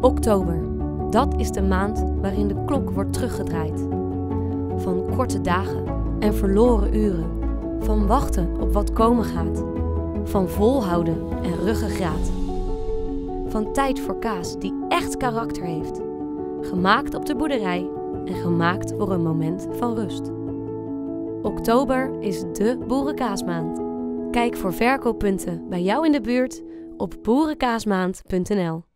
Oktober, dat is de maand waarin de klok wordt teruggedraaid. Van korte dagen en verloren uren, van wachten op wat komen gaat, van volhouden en ruggengraat. Van tijd voor kaas die echt karakter heeft, gemaakt op de boerderij en gemaakt voor een moment van rust. Oktober is dé boerenkaasmaand. Kijk voor verkooppunten bij jou in de buurt op boerenkaasmaand.nl.